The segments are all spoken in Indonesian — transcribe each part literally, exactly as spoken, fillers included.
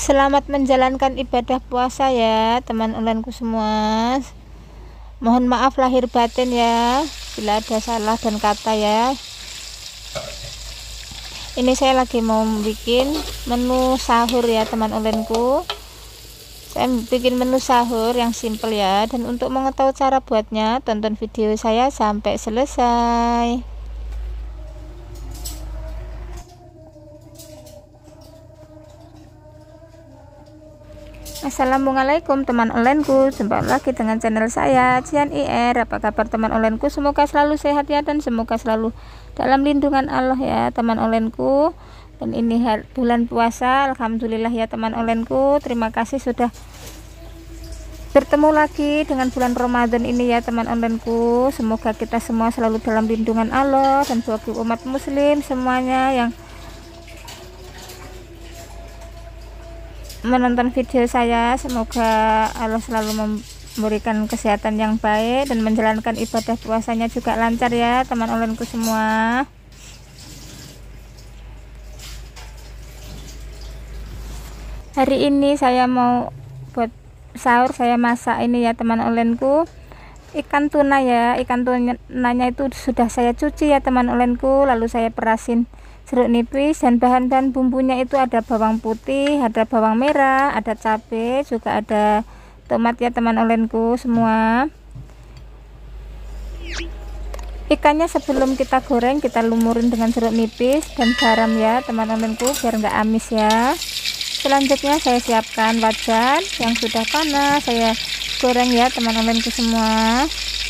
Selamat menjalankan ibadah puasa ya teman onlineku semua. Mohon maaf lahir batin ya bila ada salah dan kata ya. Ini saya lagi mau bikin menu sahur ya teman onlineku. Saya bikin menu sahur yang simple ya, dan untuk mengetahui cara buatnya tonton video saya sampai selesai. Assalamualaikum teman onlineku, jumpa lagi dengan channel saya Jian I R. Apa kabar teman onlineku? Semoga selalu sehat ya, dan semoga selalu dalam lindungan Allah ya teman onlineku. Dan ini bulan puasa, alhamdulillah ya teman onlineku. Terima kasih sudah bertemu lagi dengan bulan Ramadan ini ya teman onlineku. Semoga kita semua selalu dalam lindungan Allah, dan bagi umat muslim semuanya yang menonton video saya, semoga Allah selalu memberikan kesehatan yang baik dan menjalankan ibadah puasanya juga lancar ya teman onlineku semua. Hari ini saya mau buat sahur, saya masak ini ya teman onlineku, ikan tuna ya. Ikan tunanya itu sudah saya cuci ya teman onlineku, lalu saya perasin jeruk nipis, dan bahan-bahan bumbunya itu ada bawang putih, ada bawang merah, ada cabai, juga ada tomat ya teman onlineku semua. Ikannya sebelum kita goreng kita lumurin dengan jeruk nipis dan garam ya teman onlineku, biar nggak amis ya. Selanjutnya saya siapkan wajan yang sudah panas, saya goreng ya teman onlineku semua.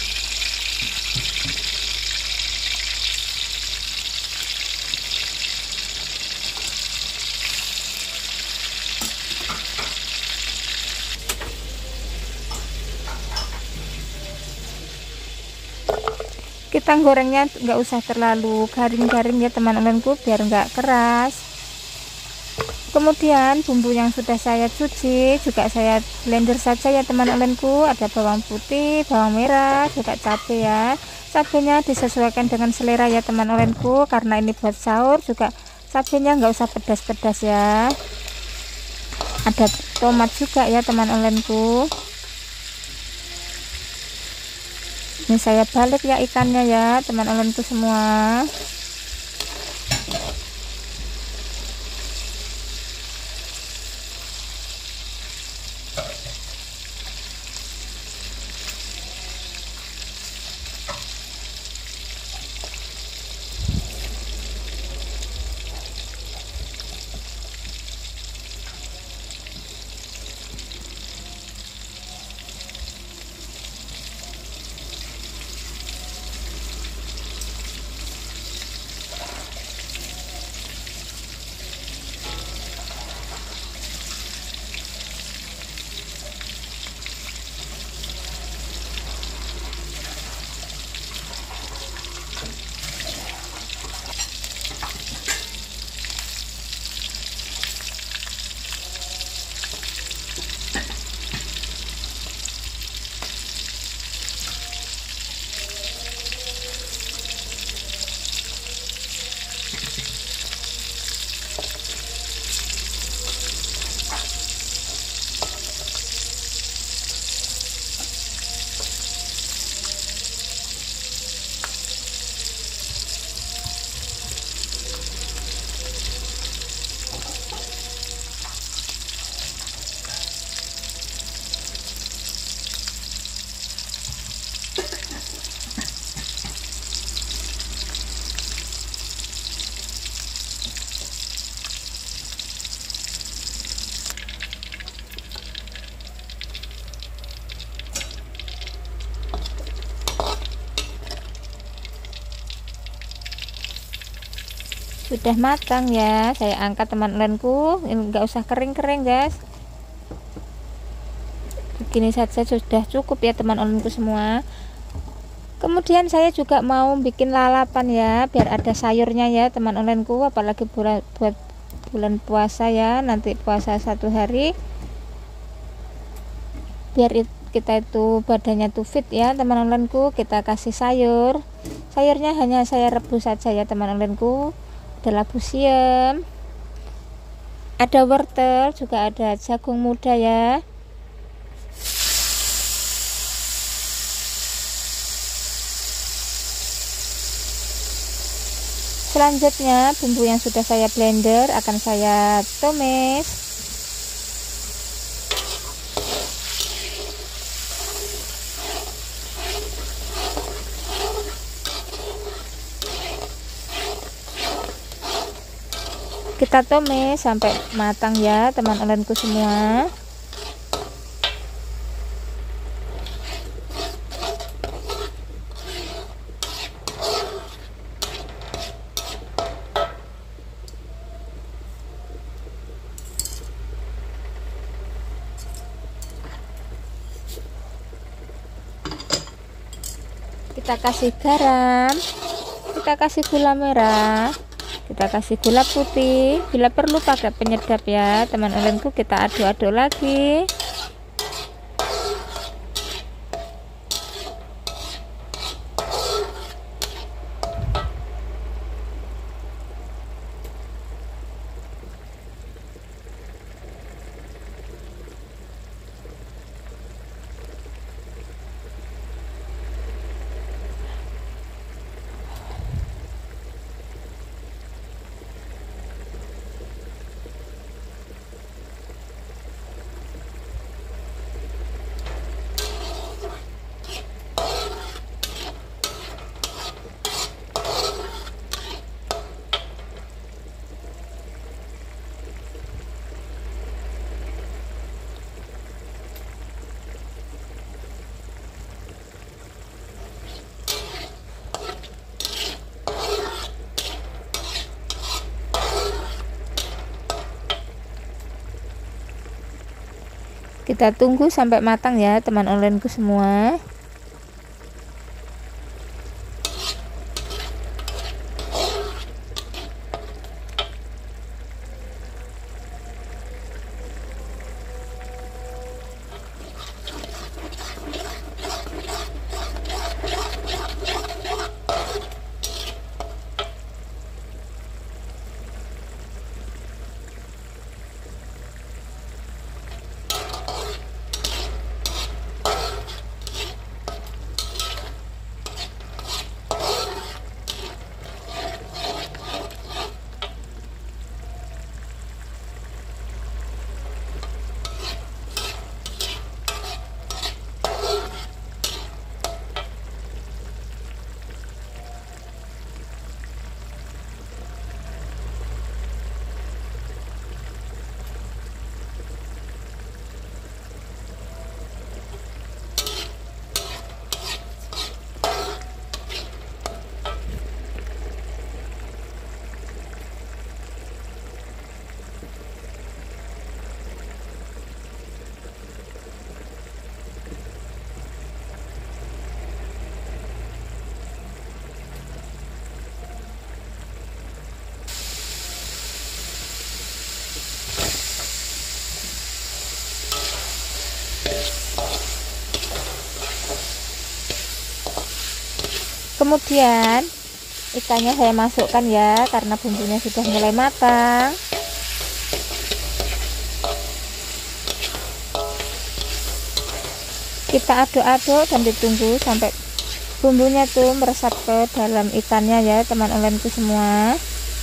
Kita gorengnya nggak usah terlalu garing-garing ya teman onlineku, biar nggak keras. Kemudian bumbu yang sudah saya cuci juga saya blender saja ya teman onlineku. Ada bawang putih, bawang merah, juga cabai ya. Cabainya disesuaikan dengan selera ya teman onlineku, karena ini buat sahur juga cabainya nggak usah pedas-pedas ya. Ada tomat juga ya teman onlineku. Ini saya balik ya ikannya ya teman onlineku semua. Sudah matang ya, saya angkat teman onlineku. Ini enggak usah kering-kering guys, begini saja sudah cukup ya teman onlineku semua. Kemudian saya juga mau bikin lalapan ya, biar ada sayurnya ya teman onlineku, apalagi buat, buat bulan puasa ya, nanti puasa satu hari, biar kita itu badannya tuh fit ya teman onlineku. Kita kasih sayur, sayurnya hanya saya rebus saja ya teman onlineku. Ada labu siam, ada wortel, juga ada jagung muda ya. Selanjutnya bumbu yang sudah saya blender akan saya tumis. Kita tumis sampai matang ya teman olenku semua. Kita kasih garam, kita kasih gula merah, kita kasih gula putih. Bila perlu pakai penyedap ya teman olenku. Kita aduk-aduk lagi. Kita tunggu sampai matang ya teman olenku semua. Kemudian ikannya saya masukkan ya, karena bumbunya sudah mulai matang. Kita aduk-aduk dan ditunggu sampai bumbunya tuh meresap ke dalam ikannya ya teman olenku semua.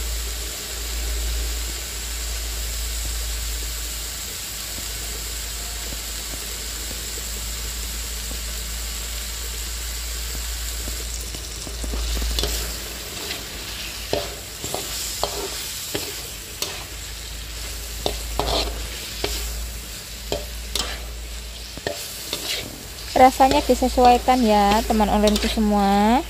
Rasanya disesuaikan ya teman olenku semua.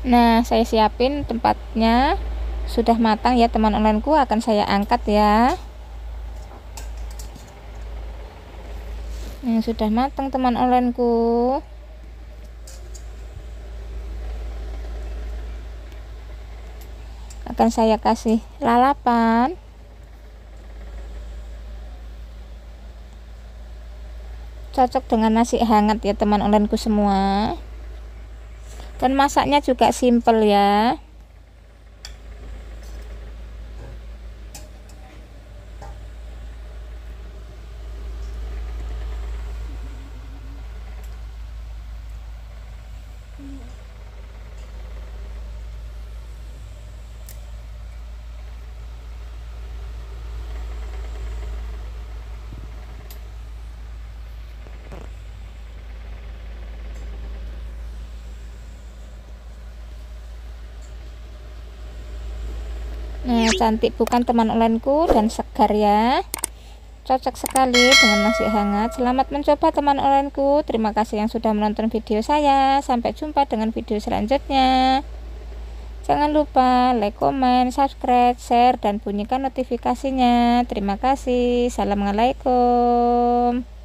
Nah, saya siapin tempatnya sudah matang ya teman onlineku, akan saya angkat ya. Nah, sudah matang teman onlineku. Akan saya kasih lalapan. Cocok dengan nasi hangat ya teman onlineku semua. Dan masaknya juga simple ya. Nah, cantik bukan teman onlineku, dan segar ya. Cocok sekali dengan nasi hangat. Selamat mencoba teman onlineku. Terima kasih yang sudah menonton video saya. Sampai jumpa dengan video selanjutnya. Jangan lupa like, comment, subscribe, share, dan bunyikan notifikasinya. Terima kasih. Assalamualaikum.